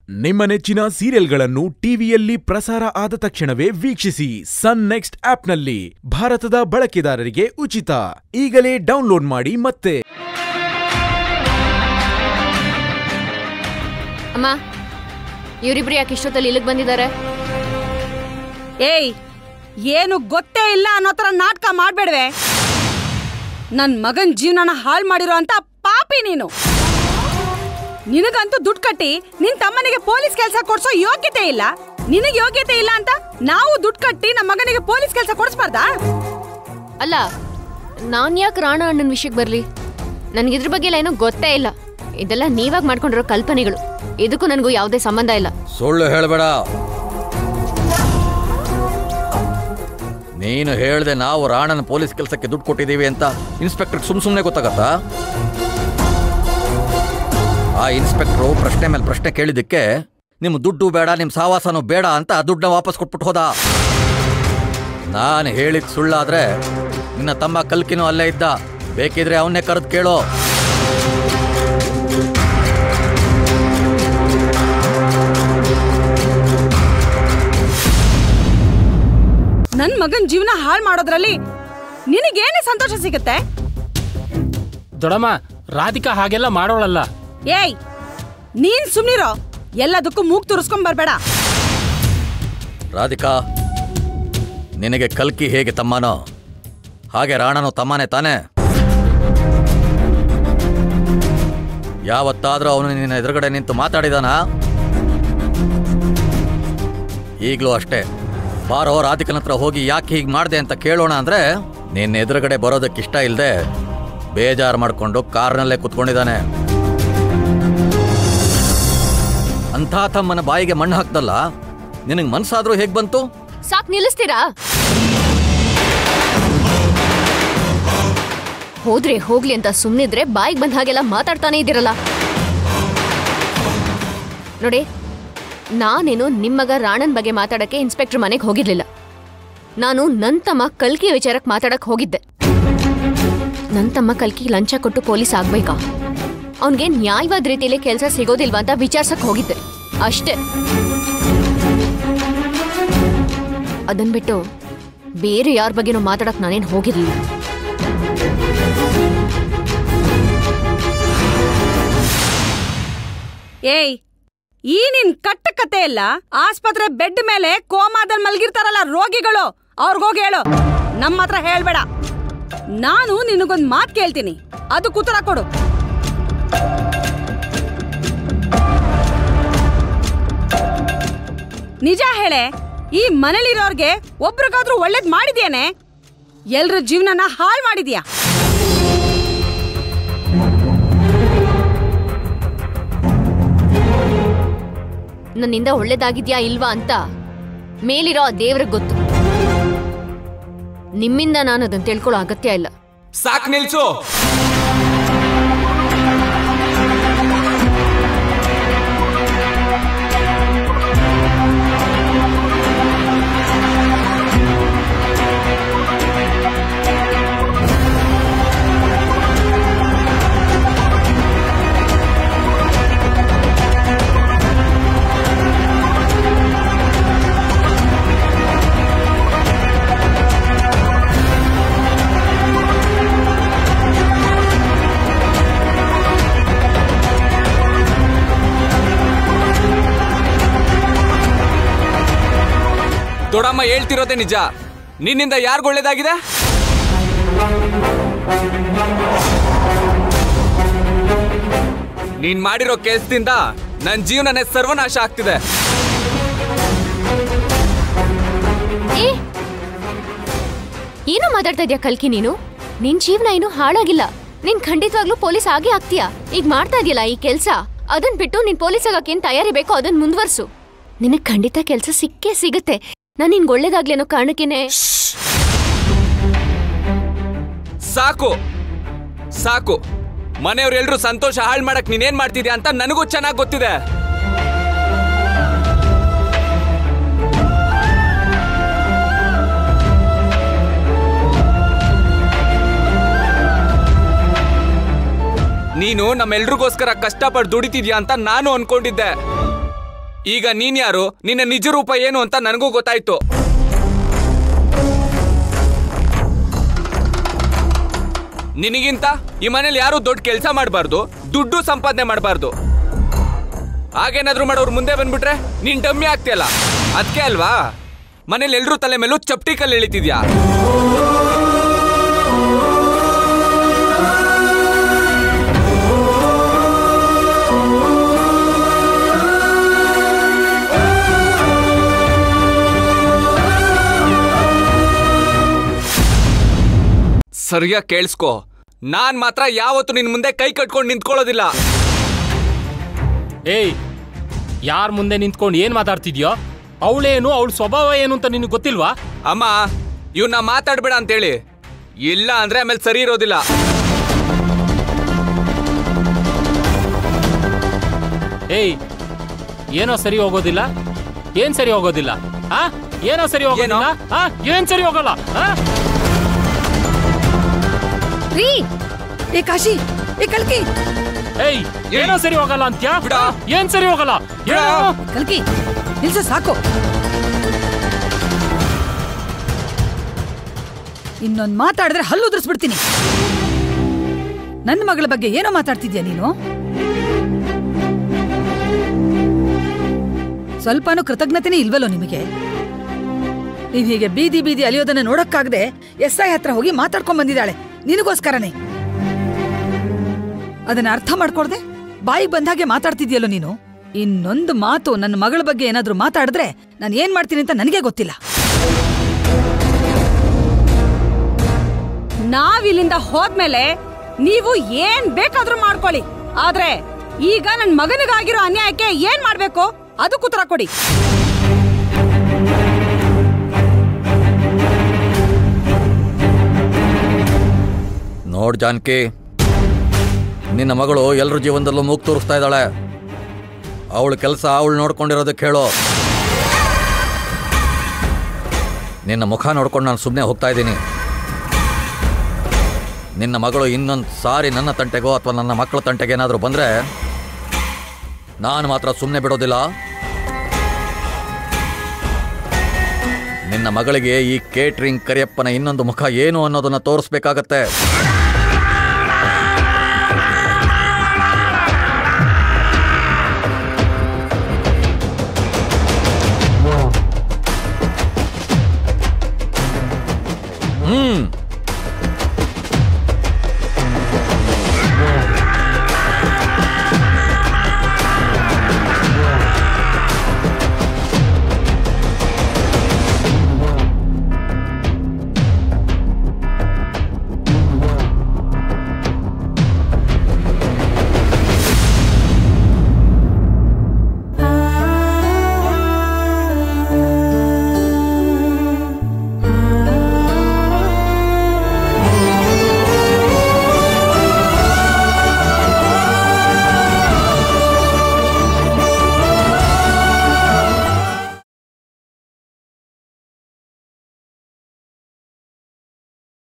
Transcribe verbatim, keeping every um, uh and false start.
ನಿಮ್ಮ ನೆಚ್ಚಿನ ಸೀರಿಯಲ್ಗಳನ್ನು ಟಿವಿಯಲ್ಲಿ ಪ್ರಸಾರ ಆದ ತಕ್ಷಣವೇ ವೀಕ್ಷಿಸಿ ಸನ್ ನೆಕ್ಸ್ಟ್ ಆಪ್ನಲ್ಲಿ. ಭಾರತದ ಬಳಕೆದಾರರಿಗೆ ಉಚಿತ. ಈಗಲೇ ಡೌನ್ಲೋಡ್ ಮಾಡಿ. ಮತ್ತೆ ಅಮ್ಮ, ಇವರಿಬ್ರು ಯಾಕೆ ಇಷ್ಟೊತ್ತಲ್ಲಿ ಇಲ್ಲಿಗೆ ಬಂದಿದ್ದಾರೆ? ಏಯ್, ಏನು ಗೊತ್ತೇ ಇಲ್ಲ ಅನ್ನೋ ತರ ನಾಟಕ ಮಾಡ್ಬೇಡ್ವೆ. ನನ್ ಮಗನ್ ಜೀವನನ ಹಾಳು ಮಾಡಿರೋ ಅಂತ ಪಾಪಿ ನೀನು. ನಿನಗಂತೂ ದುಡ್ಡು ಕಟ್ಟಿ ನಿನ್ ತಮ್ಮನಿಗೆ ಪೊಲೀಸ್ ಕೆಲಸ ಕೊಡ್ಸೋ ಯೋಗ್ಯತೆ ಇಲ್ಲ. ನಿನಗೆ ಯೋಗ್ಯತೆ ಇಲ್ಲ ಅಂತ ನಾವು ದುಡ್ಡು ಕಟ್ಟಿ ನಮ್ಮ ಮಗನಿಗೆ ಪೊಲೀಸ್ ಕೆಲಸ ಕೊಡಿಸ್ಬಾರ್ದಾ? ಅಲ್ಲ, ನಾನ್ ಯಾಕೆ ರಾಣ ಅಣ್ಣನ ವಿಷಯಕ್ಕೆ ಬರ್ಲಿ? ನನ್ಗಿದ್ರ ಬಗ್ಗೆ ಎಲ್ಲ ಏನೋ ಗೊತ್ತೇ ಇಲ್ಲ. ಇದೆಲ್ಲ ನೀವಾಗ ಮಾಡ್ಕೊಂಡಿರೋ ಕಲ್ಪನೆಗಳು. ಇದಕ್ಕೂ ನನಗೂ ಯಾವುದೇ ಸಂಬಂಧ ಇಲ್ಲ. ಸುಳ್ಳು ಹೇಳಬೇಡ. ನೀನು ಹೇಳ್ದೆ ನಾವು ರಾಣನ ಪೊಲೀಸ್ ಕೆಲಸಕ್ಕೆ ದುಡ್ಡು ಕೊಟ್ಟಿದ್ದೀವಿ ಅಂತ ಇನ್ಸ್ಪೆಕ್ಟರ್ ಸುಮ್ ಸುಮ್ಮನೆ ಗೊತ್ತಾಗತ್ತಾ? ಆ ಇನ್ಸ್ಪೆಕ್ಟ್ರು ಪ್ರಶ್ನೆ ಮೇಲೆ ಪ್ರಶ್ನೆ ಕೇಳಿದ್ದಕ್ಕೆ ನಿಮ್ ದುಡ್ಡು ಬೇಡ, ನಿಮ್ ಸಾವಾಸನೂ ಬೇಡ ಅಂತ ದುಡ್ಡನ್ನ ವಾಪಸ್ ಕೊಟ್ಬಿಟ್ಟು ಹೋದ. ನಾನು ಹೇಳಿದ್ ಸುಳ್ಳಾದ್ರೆ ನಿನ್ನ ತಮ್ಮ ಕಲ್ಕಿನೂ ಅಲ್ಲೇ ಇದ್ದ. ಬೇಕಿದ್ರೆ ಅವನ್ನೇ ಕರೆದು ಕೇಳೋ. ನನ್ ಮಗನ್ ಜೀವನ ಹಾಳು ಮಾಡೋದ್ರಲ್ಲಿ ನಿನಗೇನೇ ಸಂತೋಷ ಸಿಗುತ್ತೆ? ದೊಡಮ್ಮ, ರಾಧಿಕಾ ಹಾಗೆಲ್ಲ ಮಾಡೋಳಲ್ಲ. ಏಯ್, ನೀನ್ ಸುಮ್ನಿರೋ. ಎಲ್ಲದಕ್ಕೂ ಮೂಗ್ ತುರ್ಸ್ಕೊಂಡ್ ಬರ್ಬೇಡ. ರಾಧಿಕಾ, ನಿನಗೆ ಕಲ್ಕಿ ಹೇಗೆ ತಮ್ಮನೋ ಹಾಗೆ ರಾಣನು ತಮ್ಮನೇ ತಾನೆ. ಯಾವತ್ತಾದ್ರೂ ಅವನು ನಿನ್ನ ಎದುರುಗಡೆ ನಿಂತು ಮಾತಾಡಿದಾನ? ಈಗಲೂ ಅಷ್ಟೇ. ಬಾರೋ, ರಾಧಿಕನ ಹತ್ರ ಹೋಗಿ ಯಾಕೆ ಹೀಗೆ ಮಾಡಿದೆ ಅಂತ ಕೇಳೋಣ ಅಂದ್ರೆ ನಿನ್ನ ಎದುರುಗಡೆ ಬರೋದಕ್ಕಿಷ್ಟ ಇಲ್ಲದೆ ಬೇಜಾರು ಮಾಡಿಕೊಂಡು ಕಾರ್ನಲ್ಲೇ ಕುತ್ಕೊಂಡಿದ್ದಾನೆ. ಅಂಥ ತಮ್ಮನ ಬಾಯಿಗೆ ಮಣ್ಣು ಹಾಕ್ದಲ್ಲ, ನಿನಗೆ ಮನ್ಸಾದ್ರೂ ಹೇಗೆ ಬಂತು? ಸಾಕ್, ನಿಲ್ಲಿಸ್ತೀರಾ? ಹೋದ್ರೆ ಹೋಗ್ಲಿ ಅಂತ ಸುಮ್ನಿದ್ರೆ ಬಾಯಿಗೆ ಬಂದ ಹಾಗೆಲ್ಲ ಮಾತಾಡ್ತಾನೆ ಇದ್ದೀರಲ್ಲ. ನೋಡಿ, ನಾನೇನು ನಿಮ್ಮಗ ರಾಣನ್ ಬಗ್ಗೆ ಮಾತಾಡಕ್ಕೆ ಇನ್ಸ್ಪೆಕ್ಟರ್ ಮನೆಗೆ ಹೋಗಿರ್ಲಿಲ್ಲ. ನಾನು ನನ್ ತಮ್ಮ ಕಲ್ಕಿ ವಿಚಾರಕ್ಕೆ ಮಾತಾಡಕ್ ಹೋಗಿದ್ದೆ. ನನ್ ತಮ್ಮ ಕಲ್ಕಿ ಲಂಚ ಕೊಟ್ಟು ಪೊಲೀಸ್ ಆಗ್ಬೇಕಾ, ಅವನ್ಗೆ ನ್ಯಾಯವಾದ ರೀತಿಯಲ್ಲಿ ಕೆಲಸ ಸಿಗೋದಿಲ್ವಾ ಅಂತ ವಿಚಾರ್ಸಕ್ ಹೋಗಿದ್ದೆ ಅಷ್ಟೇ. ಅದನ್ ಬಿಟ್ಟು ಬೇರೆ ಯಾರ ಬಗ್ಗೆನೂ ಮಾತಾಡಕ್ ನಾನೇನು ಹೋಗಿರ್ಲಿಲ್ಲ. ಏಯ್, ಈ ನಿನ್ ಕಟ್ಟ ಕತೆ ಎಲ್ಲ ಆಸ್ಪತ್ರೆ ಬೆಡ್ ಮೇಲೆ ಕೋಮಾದಲ್ಲಿ ಮಲಗಿರ್ತಾರಲ್ಲ ರೋಗಿಗಳು, ಅವ್ರಿಗೋಗಿ ಹೇಳು. ನಮ್ಮ ಹತ್ರ ಹೇಳ್ಬೇಡ. ನಾನು ನಿನಗೊಂದ್ ಮಾತ್ ಕೇಳ್ತೀನಿ, ಅದಕ್ಕೆ ಉತ್ತರ ಕೊಡು. ನಿಜ ಹೇಳೆ, ಈ ಮನೇಲಿರೋರ್ಗೆ ಒಬ್ರಿಗಾದ್ರೂ ಒಳ್ಳೇದ್ ಮಾಡಿದ್ಯಾನೆ? ಎಲ್ರ ಜೀವನನ ಹಾಳು ಮಾಡಿದ್ಯಾ? ನನ್ನಿಂದ ಒಳ್ಳೇದಾಗಿದ್ಯಾ ಇಲ್ವಾ ಅಂತ ಮೇಲಿರೋ ಆ ದೇವ್ರಿಗೆ ಗೊತ್ತು. ನಿಮ್ಮಿಂದ ನಾನು ಅದನ್ನ ತಿಳ್ಕೊಳ್ಳೋ ಅಗತ್ಯ ಇಲ್ಲ. ಸಾಕ್, ನಿಲ್ಸು. ದೊಡ್ಡಮ್ಮ ಹೇಳ್ತಿರೋದೇ ನಿಜ. ನಿನ್ನಿಂದ ಯಾರಿಗೂ ಒಳ್ಳೇದಾಗಿದೆ? ನೀನ್ ಮಾಡಿರೋ ಕೆಲಸದಿಂದ ನನ್ನ ಜೀವನನೇ ಸರ್ವನಾಶ ಆಗ್ತಿದೆ. ಏನು ಮಾತಾಡ್ತಾ ಇದ್ಯಾ ಕಲ್ಕಿ ನೀನು? ನಿನ್ ಜೀವನ ಏನು ಹಾಳಾಗಿಲ್ಲ. ನೀನ್ ಖಂಡಿತವಾಗ್ಲೂ ಪೊಲೀಸ್ ಆಗೇ ಆಗ್ತೀಯಾ. ಈಗ ಮಾಡ್ತಾ ಇದೆಯಲ್ಲ ಈ ಕೆಲ್ಸ, ಅದನ್ ಬಿಟ್ಟು ನೀನ್ ಪೊಲೀಸ್ ಆಗಕ್ಕೇನ್ ತಯಾರಿ ಬೇಕೋ ಅದನ್ನ ಮುಂದುವರ್ಸು. ನಿನಗ್ ಖಂಡಿತ ಕೆಲ್ಸ ಸಿಕ್ಕೇ ಸಿಗುತ್ತೆ. ನಾನು ನಿನ್ಗೆ ಒಳ್ಳೇದಾಗ್ಲಿ ಅನ್ನೋ ಕಾರಣಕ್ಕೇನೆ. ಸಾಕು ಸಾಕು. ಮನೆಯವ್ರೆಲ್ರೂ ಸಂತೋಷ ಹಾಳು ಮಾಡಕ್ ನೀನೇನ್ ಮಾಡ್ತಿದ್ಯಾ ಅಂತ ನನಗೂ ಚೆನ್ನಾಗಿ ಗೊತ್ತಿದೆ. ನೀನು ನಮ್ಮೆಲ್ರಿಗೋಸ್ಕರ ಕಷ್ಟಪಟ್ಟು ದುಡಿತಿದ್ಯಾ ಅಂತ ನಾನು ಅನ್ಕೊಂಡಿದ್ದೆ. ಈಗ ನೀನ್ ಯಾರು, ನಿನ್ನ ನಿಜ ರೂಪ ಏನು ಅಂತ ನನಗೂ ಗೊತ್ತಾಯ್ತು. ನಿನಗಿಂತ ಈ ಮನೇಲಿ ಯಾರು ದೊಡ್ಡ ಕೆಲಸ ಮಾಡಬಾರ್ದು, ದುಡ್ಡು ಸಂಪಾದನೆ ಮಾಡಬಾರ್ದು. ಹಾಗೇನಾದ್ರೂ ಮಾಡೋರು ಮುಂದೆ ಬಂದ್ಬಿಟ್ರೆ ನೀನ್ ಡಮ್ಮಿ ಆಗ್ತಿಯಲ್ಲ. ಅದಕ್ಕೆ ಅಲ್ವಾ ಮನೇಲಿ ಎಲ್ರೂ ತಲೆ ಮೇಲೂ ಚಪ್ಟಿ ಕಲ್ಲು ಎಳಿತಿದ್ಯಾ? ಸರಿಯಾಗಿ ಕೇಳಿಸ್ಕೊ, ನಾನ್ ಮಾತ್ರ ಯಾವತ್ತು ನಿನ್ ಮುಂದೆ ಕೈ ಕಟ್ಕೊಂಡು ನಿಂತ್ಕೊಳ್ಳೋದಿಲ್ಲ. ಏಯ್, ಯಾರ ಮುಂದೆ ನಿಂತ್ಕೊಂಡು ಏನ್ ಮಾತಾಡ್ತಿದ್ಯೋ? ಅವಳೇನು, ಅವಳ ಸ್ವಭಾವ ಏನು ಅಂತ ನಿನಗೆ ಗೊತ್ತಿಲ್ವಾ? ಅಮ್ಮ, ಇವನ್ನ ಮಾತಾಡ್ಬೇಡ ಅಂತೇಳಿ, ಇಲ್ಲ ಅಂದ್ರೆ ಆಮೇಲೆ ಸರಿ ಇರೋದಿಲ್ಲ. ಏಯ್, ಏನೋ ಸರಿ ಹೋಗೋದಿಲ್ಲ? ಏನ್ ಸರಿ ಹೋಗೋದಿಲ್ಲ? ಆ ಏನೋ ಸರಿ ಹೋಗೋದಿಲ್ಲ? ಆ ಏನ್ ಸರಿ ಹೋಗಲ್ಲ? ಆ ರೀ, ಏ ಕಾಶಿ, ಏ ಕಲ್ಕಿ. ಏಯ್, ಏನೋ ಸರಿ ಹೋಗಲ್ಲ ಅಂತ್ಯ? ಏನ್ ಸರಿ ಹೋಗಲ್ಲ? ಕಲ್ಕಿ ನಿಲ್ಸ, ಸಾಕು. ಇನ್ನೊಂದ್ ಮಾತಾಡಿದ್ರೆ ಹಲ್ಲು ಉದುರಿಸ್ಬಿಡ್ತೀನಿ. ನನ್ನ ಮಗಳ ಬಗ್ಗೆ ಏನೋ ಮಾತಾಡ್ತಿದ್ಯಾ ನೀನು? ಸ್ವಲ್ಪನೂ ಕೃತಜ್ಞತೆನೇ ಇಲ್ವಲ್ಲೋ ನಿಮಗೆ? ನೀನ್ ಹೀಗೆ ಬೀದಿ ಬೀದಿ ಅಲಿಯೋದನ್ನ ನೋಡಕ್ಕಾಗದೆ ಎಸ್ ಐ ಹತ್ರ ಹೋಗಿ ಮಾತಾಡ್ಕೊಂಡ್ ಬಂದಿದ್ದಾಳೆ ನಿನಗೋಸ್ಕರನೇ. ಅದನ್ನ ಅರ್ಥ ಮಾಡ್ಕೊಳ್ದೆ ಬಾಯಿಗೆ ಬಂದಾಗೆ ಮಾತಾಡ್ತಿದ್ಯಲ್ಲೋ ನೀನು. ಇನ್ನೊಂದು ಮಾತು ನನ್ನ ಮಗಳ ಬಗ್ಗೆ ಏನಾದ್ರೂ ಮಾತಾಡಿದ್ರೆ ನಾನು ಏನ್ ಮಾಡ್ತೀನಿ ಅಂತ ನನಗೆ ಗೊತ್ತಿಲ್ಲ. ನಾವಿಲ್ಲಿಂದ ಹೋದ್ಮೇಲೆ ನೀವು ಏನ್ ಬೇಕಾದ್ರೂ ಮಾಡ್ಕೊಳ್ಳಿ, ಆದ್ರೆ ಈಗ ನನ್ ಮಗನಿಗಾಗಿರೋ ಅನ್ಯಾಯಕ್ಕೆ ಏನ್ ಮಾಡ್ಬೇಕು ಅದಕ್ಕೂ ಉತ್ತರ ಕೊಡಿ. ನೋಡ್ ಜಾನಕಿ, ನಿನ್ನ ಮಗಳು ಎಲ್ಲರ ಜೀವನದಲ್ಲೂ ಮೂಗ್ ತೋರಿಸ್ತಾ ಇದ್ದಾಳೆ. ಅವಳ ಕೆಲಸ ಅವಳು ನೋಡ್ಕೊಂಡಿರೋದಕ್ಕೆ ಹೇಳೋ. ನಿನ್ನ ಮುಖ ನೋಡ್ಕೊಂಡು ನಾನು ಸುಮ್ಮನೆ ಹೋಗ್ತಾ ಇದ್ದೀನಿ. ನಿನ್ನ ಮಗಳು ಇನ್ನೊಂದು ಸಾರಿ ನನ್ನ ತಂಟೆಗೋ ಅಥವಾ ನನ್ನ ಮಕ್ಕಳ ತಂಟೆಗೆ ಏನಾದರೂ ಬಂದರೆ ನಾನು ಮಾತ್ರ ಸುಮ್ಮನೆ ಬಿಡೋದಿಲ್ಲ. ನಿನ್ನ ಮಗಳಿಗೆ ಈ ಕೇಟ್ರಿಂಗ್ ಕರಿಯಪ್ಪನ ಇನ್ನೊಂದು ಮುಖ ಏನು ಅನ್ನೋದನ್ನ ತೋರಿಸ್ಬೇಕಾಗತ್ತೆ.